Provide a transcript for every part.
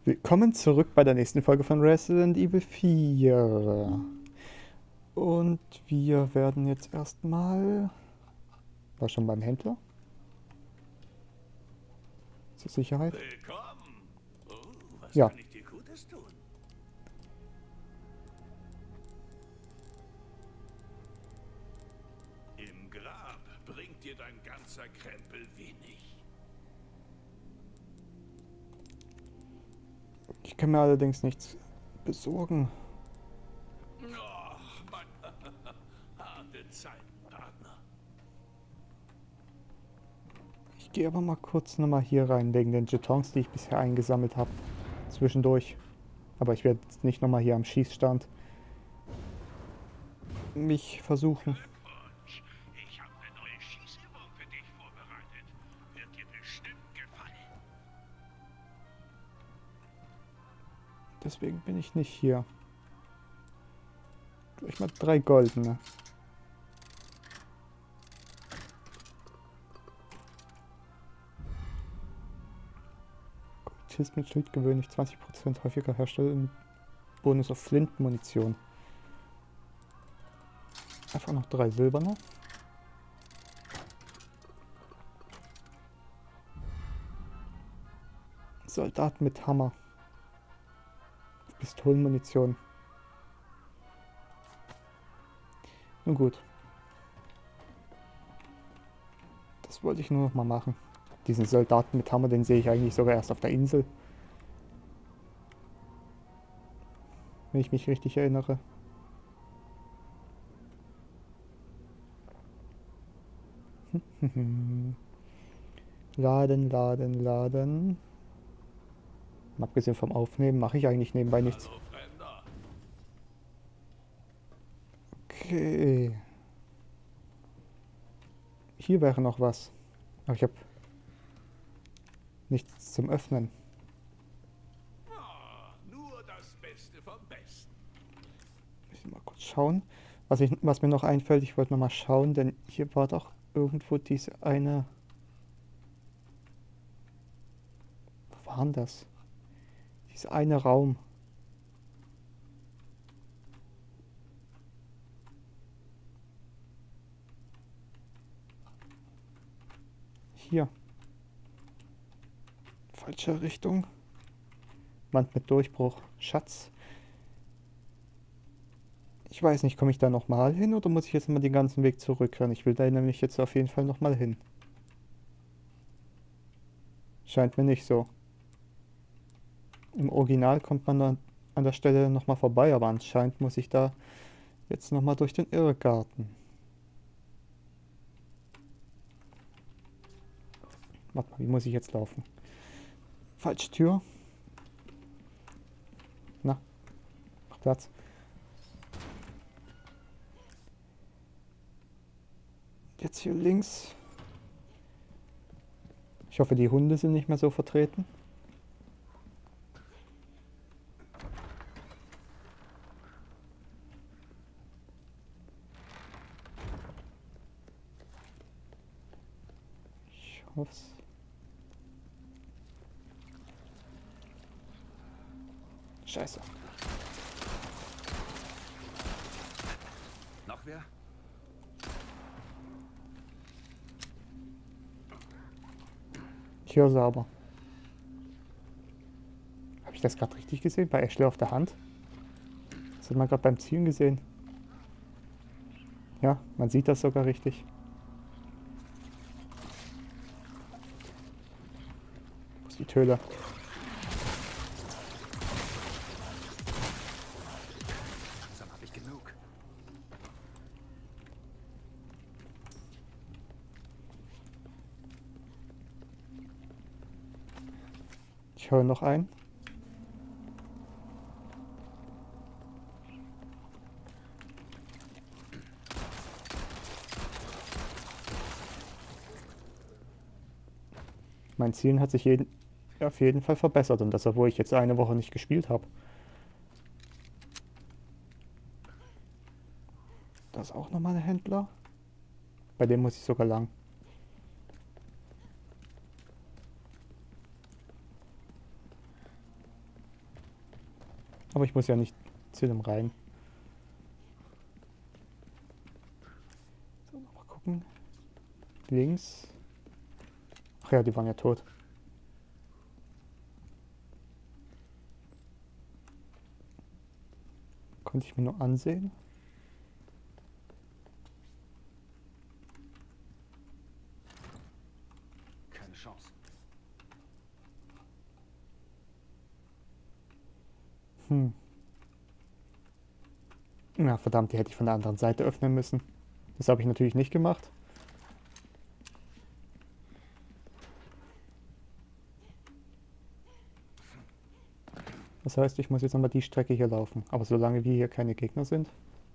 Willkommen zurück bei der nächsten Folge von Resident Evil 4. Und wir werden jetzt erstmal... War schon beim Händler? Zur Sicherheit? Willkommen. Oh, was Ja. kann ich dir Gutes tun? Im Grab bringt dir dein ganzer Krempel wenig. Ich kann mir allerdings nichts besorgen. Oh, Mann. Harte Zeiten, Partner. Ich gehe aber mal kurz nochmal hier rein, wegen den Jetons, die ich bisher eingesammelt habe. Zwischendurch. Aber ich werde jetzt nicht nochmal hier am Schießstand mich versuchen. Glückwunsch. Ich habe eine neue Schießübung für dich vorbereitet. Wird dir bestimmt gefallen. Deswegen bin ich nicht hier. Gleich mal 3 goldene. Gold mit Schild gewöhnlich 20% häufiger herstellen. Bonus auf Flintenmunition. Einfach noch 3 silberne. Soldat mit Hammer. Pistolenmunition. Nun gut. Das wollte ich nur noch mal machen. Diesen Soldaten mit Hammer, den sehe ich eigentlich sogar erst auf der Insel. Wenn ich mich richtig erinnere. Laden, laden, laden. Abgesehen vom Aufnehmen mache ich eigentlich nebenbei nichts. Hallo, Fremder. Okay. Hier wäre noch was. Aber ich habe nichts zum Öffnen. Nur das Beste vom Besten. Muss ich mal kurz schauen. Was mir noch einfällt, ich wollte noch mal schauen, denn hier war doch irgendwo diese eine... Wo war denn das? Dieser eine Raum. Hier. Falsche Richtung. Wand mit Durchbruch. Schatz. Ich weiß nicht, komme ich da nochmal hin oder muss ich jetzt mal den ganzen Weg zurückrennen? Ich will da nämlich jetzt auf jeden Fall nochmal hin. Scheint mir nicht so. Im Original kommt man dann an der Stelle nochmal vorbei, aber anscheinend muss ich da jetzt nochmal durch den Irrgarten. Warte mal, wie muss ich jetzt laufen? Falsche Tür. Na, mach Platz. Jetzt hier links. Ich hoffe, die Hunde sind nicht mehr so vertreten. Ich hoffe es. Scheiße. Noch wer? Ich höre sie aber. Habe ich das gerade richtig gesehen? Bei Ashley auf der Hand? Das hat man gerade beim Zielen gesehen. Ja, man sieht das sogar richtig. Wo ist die Töle? Langsam habe ich genug. Ich höre noch einen. Mein Zielen hat sich auf jeden Fall verbessert und das, obwohl ich jetzt eine Woche nicht gespielt habe. Da ist auch nochmal ein Händler. Bei dem muss ich sogar lang. Aber ich muss ja nicht zu dem rein. So, nochmal gucken. Links. Ach ja, die waren ja tot. Konnte ich mir nur ansehen. Keine Chance. Na verdammt, die hätte ich von der anderen Seite öffnen müssen. Das habe ich natürlich nicht gemacht. Das heißt, ich muss jetzt nochmal die Strecke hier laufen. Aber solange wir hier keine Gegner sind,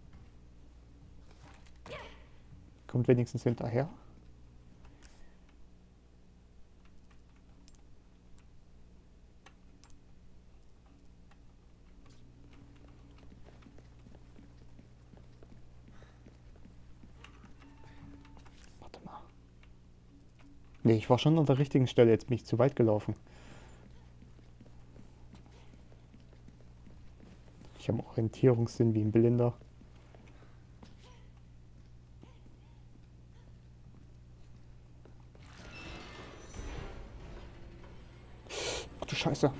kommt wenigstens hinterher. Warte mal. Nee, ich war schon an der richtigen Stelle. Jetzt bin ich zu weit gelaufen. Ich habe Orientierungssinn wie ein Blinder. Ach du Scheiße.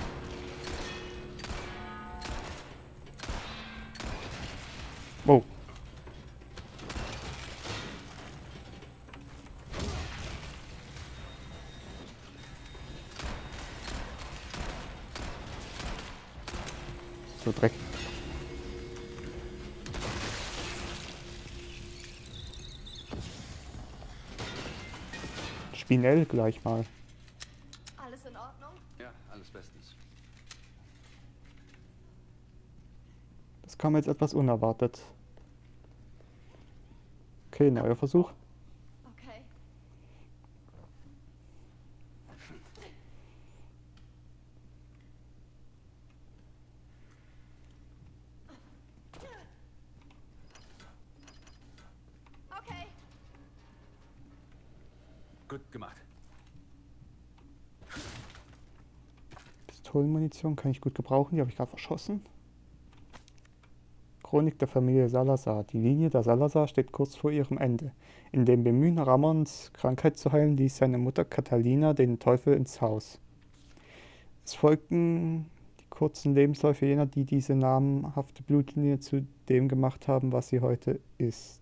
Wow. So Dreck. Spinell gleich mal. Alles in Ordnung? Ja, alles bestens. Das kam jetzt etwas unerwartet. Okay, neuer Versuch. Okay. Okay. Gut gemacht. Pistolenmunition kann ich gut gebrauchen, die habe ich gerade verschossen. Chronik der Familie Salazar. Die Linie der Salazar steht kurz vor ihrem Ende. In dem Bemühen, Ramons Krankheit zu heilen, ließ seine Mutter Catalina den Teufel ins Haus. Es folgten die kurzen Lebensläufe jener, die diese namhafte Blutlinie zu dem gemacht haben, was sie heute ist.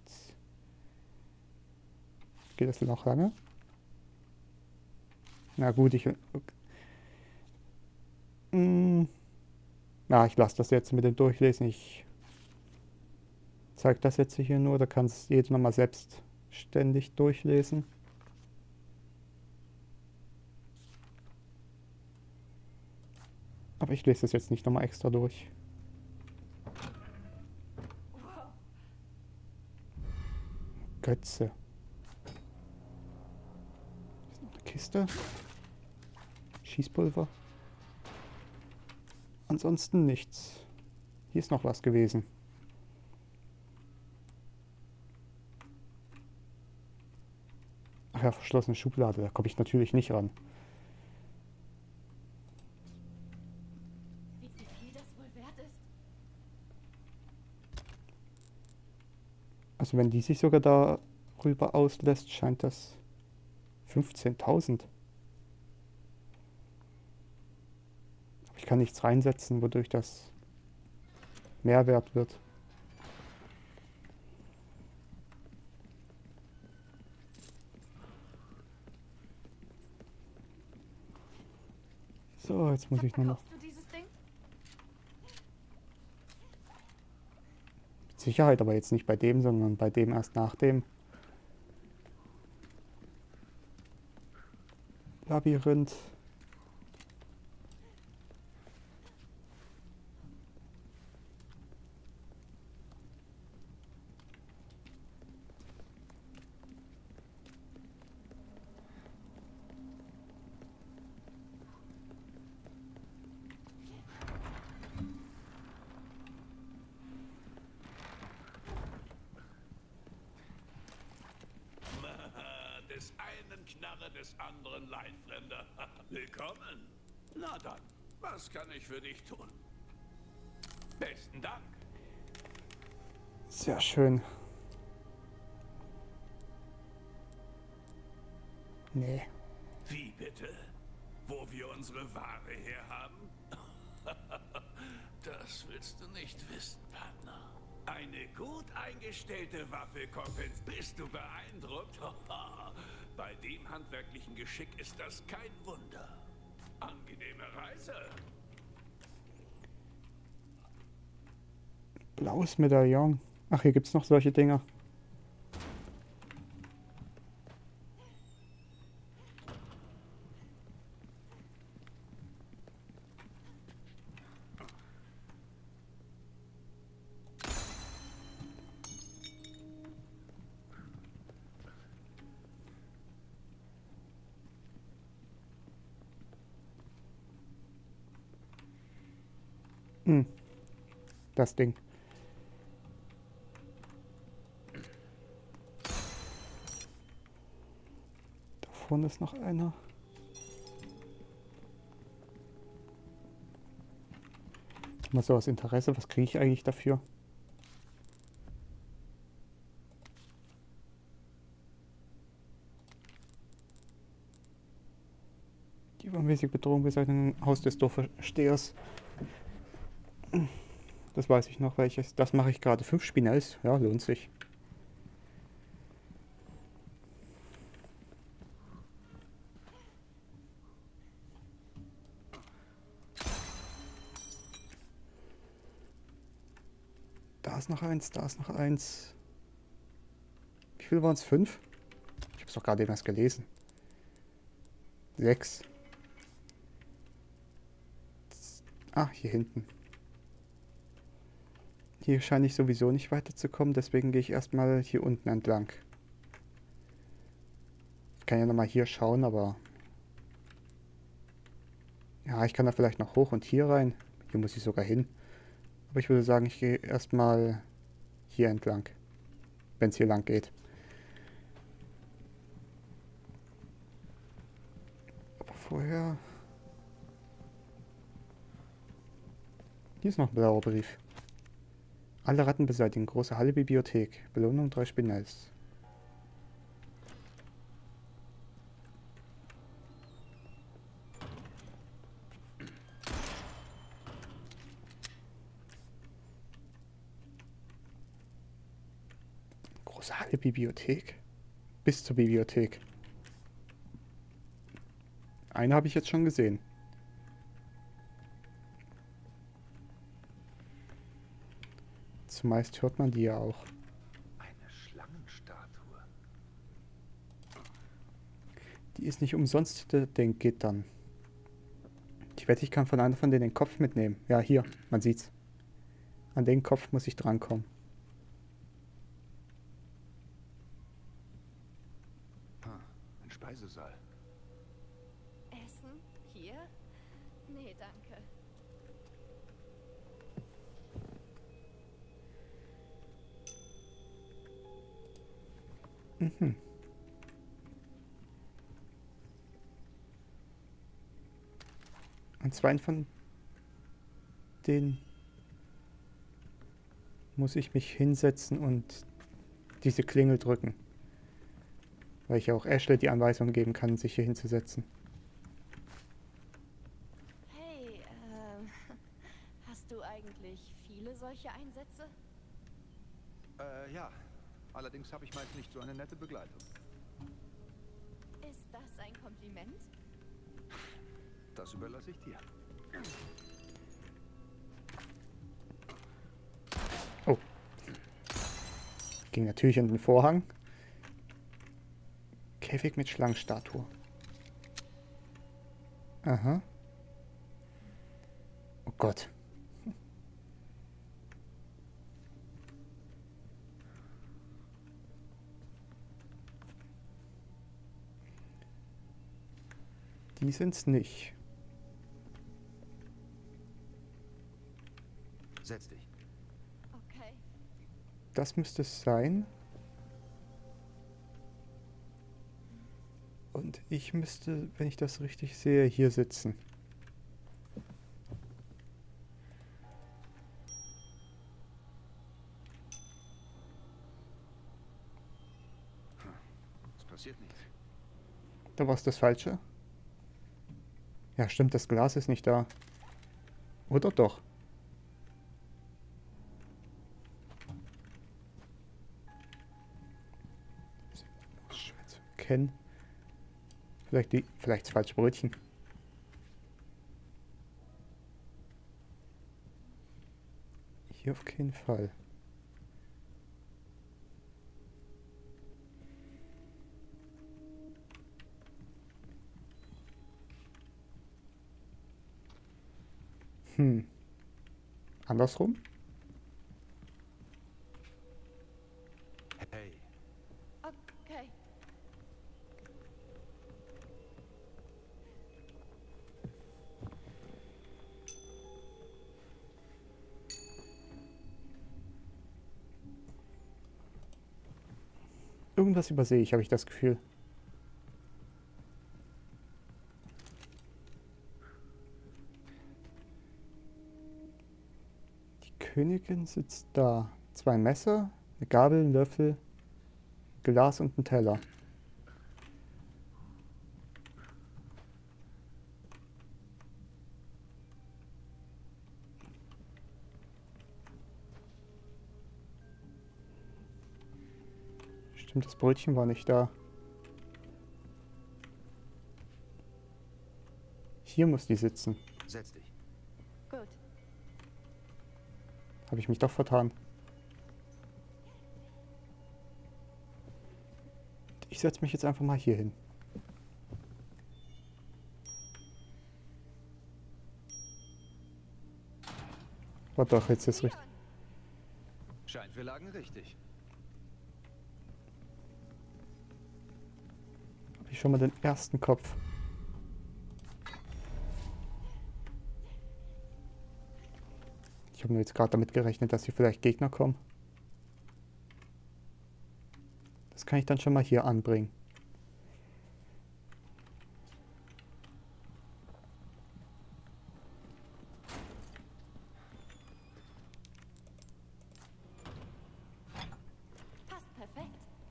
Geht das noch lange? Na gut, ich lasse das jetzt mit dem Durchlesen. Ich zeige das jetzt hier nur, da kann es jeder nochmal selbstständig durchlesen. Aber ich lese das jetzt nicht nochmal extra durch. Götze. Ist noch eine Kiste. Schießpulver. Ansonsten nichts. Hier ist noch was gewesen. Ach ja, verschlossene Schublade. Da komme ich natürlich nicht ran. Wie viel das wohl wert ist? Also wenn die sich sogar darüber auslässt, scheint das 15.000. Ich kann nichts reinsetzen, wodurch das Mehrwert wird. So, jetzt muss ich nur noch... Verkaufst du dieses Ding? Mit Sicherheit, aber jetzt nicht bei dem, sondern bei dem erst nach dem Labyrinth. Des einen Knarre, des anderen Leitfremder. Willkommen. Na dann, was kann ich für dich tun? Besten Dank. Sehr schön. Nee. Wie bitte? Wo wir unsere Ware herhaben? Das willst du nicht wissen, Partner. Eine gut eingestellte Waffe kompensiert. Bist du beeindruckt? Bei dem handwerklichen Geschick ist das kein Wunder. Angenehme Reise. Blaues Medaillon. Ach, hier gibt's noch solche Dinger. Das Ding. Da vorne ist noch einer. Mal so aus Interesse, was kriege ich eigentlich dafür? Die übermäßige Bedrohung Bezeichnung Haus des Dorfstehers. Das weiß ich noch, welches. Das mache ich gerade. 5 Spinells. Ja, lohnt sich. Da ist noch eins, da ist noch eins. Wie viel waren es? 5? Ich habe es doch gerade eben erst gelesen. 6. Ah, hier hinten. Hier scheine ich sowieso nicht weiterzukommen, deswegen gehe ich erstmal hier unten entlang. Ich kann ja nochmal hier schauen, aber... Ja, ich kann da vielleicht noch hoch und hier rein. Hier muss ich sogar hin. Aber ich würde sagen, ich gehe erstmal hier entlang. Wenn es hier lang geht. Aber vorher... Hier ist noch ein blauer Brief. Alle Ratten beseitigen. Große Halle Bibliothek. Belohnung 3 Spinells. Große Halle Bibliothek? Bis zur Bibliothek. Eine habe ich jetzt schon gesehen. Zumeist hört man die ja auch. Eine Schlangenstatue. Die ist nicht umsonst hinter den Gittern. Ich wette, ich kann von einer von denen den Kopf mitnehmen. Ja, hier, man sieht's. An den Kopf muss ich drankommen. Ein Speisesaal. Essen? Hier? Nee, danke. Mhm. Und zwei von denen muss ich mich hinsetzen und diese Klingel drücken. Weil ich ja auch Ashley die Anweisung geben kann, sich hier hinzusetzen. Hey, hast du eigentlich viele solche Einsätze? Ja. Allerdings habe ich meist nicht so eine nette Begleitung. Ist das ein Kompliment? Das überlasse ich dir. Oh. Ging natürlich an den Vorhang. Käfig mit Schlangenstatue. Aha. Oh Gott. Die sind's nicht. Setz dich. Okay. Das müsste es sein. Und ich müsste, wenn ich das richtig sehe, hier sitzen. passiert nichts. Da war es das Falsche. Ja, stimmt, das Glas ist nicht da. Oder doch? Schwer zu erkennen. Vielleicht das falsche Brötchen. Hier auf keinen Fall. Andersrum? Hey, Okay. Irgendwas übersehe ich, habe ich das Gefühl. Die Königin sitzt da. 2 Messer, eine Gabel, ein Löffel, ein Glas und ein Teller. Stimmt, das Brötchen war nicht da. Hier muss die sitzen. setz dich. Gut. Habe ich mich doch vertan. Ich setze mich jetzt einfach mal hier hin. Oh doch, jetzt ist richtig. Scheint, wir lagen richtig. Habe ich schon mal den ersten Kopf. Ich habe nur jetzt gerade damit gerechnet, dass hier vielleicht Gegner kommen. Das kann ich dann schon mal hier anbringen. Passt perfekt.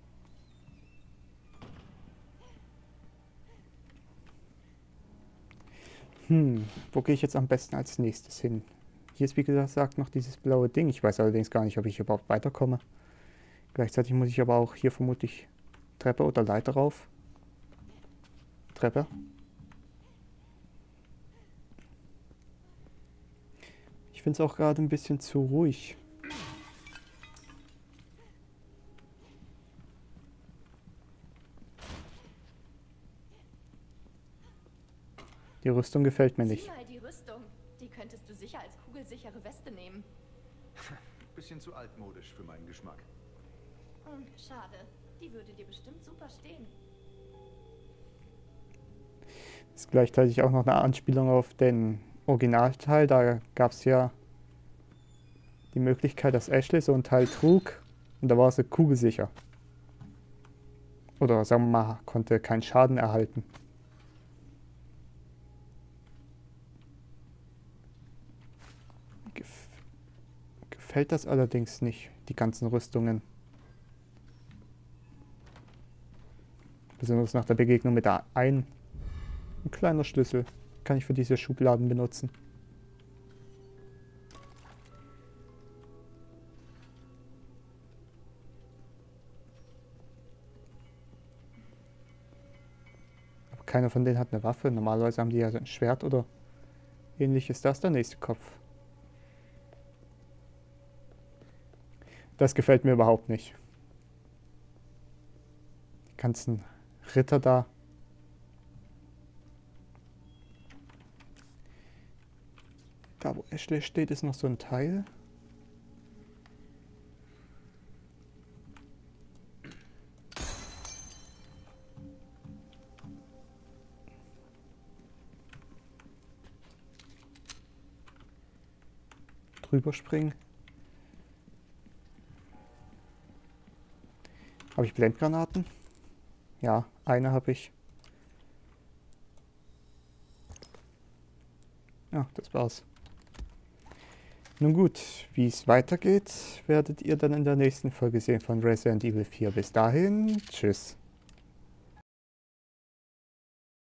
Wo gehe ich jetzt am besten als nächstes hin? Hier ist wie gesagt noch dieses blaue Ding. Ich weiß allerdings gar nicht, ob ich überhaupt weiterkomme. Gleichzeitig muss ich aber auch hier vermutlich Treppe oder Leiter rauf. Treppe. Ich finde es auch gerade ein bisschen zu ruhig. Die Rüstung gefällt mir nicht. Sieh mal die Rüstung. Die könntest du sicher als kugelsichere Weste nehmen. Bisschen zu altmodisch für meinen Geschmack. Schade. Die würde dir bestimmt super stehen. Das ist gleichzeitig auch noch eine Anspielung auf den Originalteil. Da gab es ja die Möglichkeit, dass Ashley so ein Teil trug und da war sie kugelsicher. Oder sagen wir mal, konnte keinen Schaden erhalten. Gefällt das allerdings nicht, die ganzen Rüstungen. Besonders nach der Begegnung mit der ein kleiner Schlüssel kann ich für diese Schubladen benutzen. Aber keiner von denen hat eine Waffe. Normalerweise haben die ja so ein Schwert oder ähnlich. Ist das der nächste Kopf? Das gefällt mir überhaupt nicht. Die ganzen Ritter da. Da, wo Ashley steht, ist noch so ein Teil. Drüber springen. Habe ich Blendgranaten? Ja, eine habe ich. Ja, das war's. Nun gut, wie es weitergeht, werdet ihr dann in der nächsten Folge sehen von Resident Evil 4. Bis dahin, tschüss.